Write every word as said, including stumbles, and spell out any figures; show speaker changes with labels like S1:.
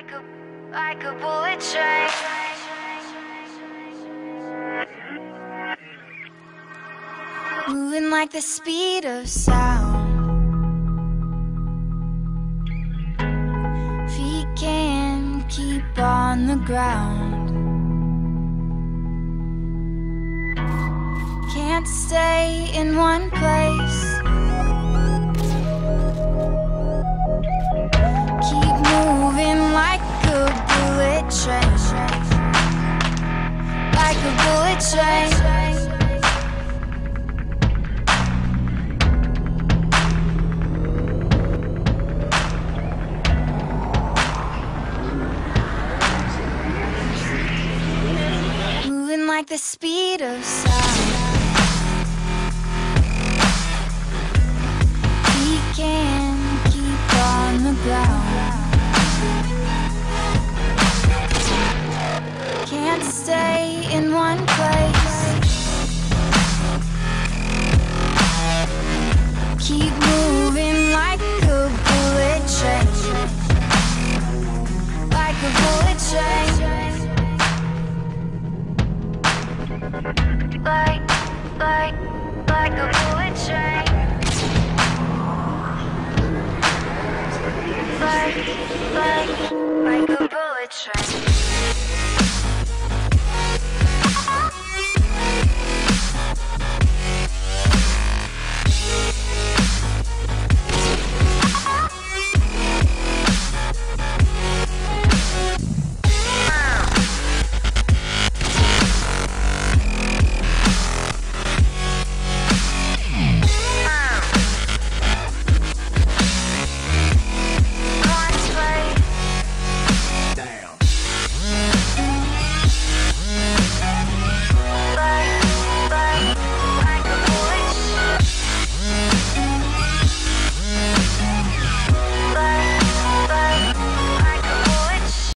S1: like a, like a bullet train. Moving like the speed of sound. Feet can't keep on the ground. Can't stay in one place. Keep moving like a bullet train. Like a bullet train. Like the speed of sound. We can't keep on the ground. Can't stay in one place. Keep moving like a bullet train. Like a bullet train. Like, like, like a bullet train. Like, like, like a bullet train.